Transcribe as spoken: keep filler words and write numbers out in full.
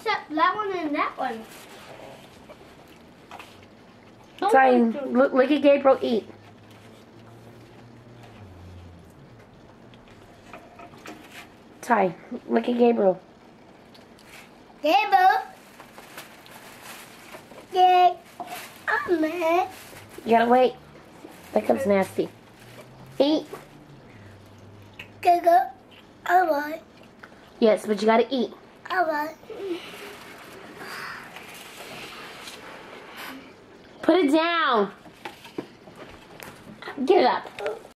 except that one and that one. Ty, look, look at Gabriel eat. Ty, look at Gabriel. Gabriel. Yeah. I'm mad. You gotta wait. That comes nasty. Eat. Gabriel. I want. Yes, but you gotta eat. I want. Put it down. Get it up.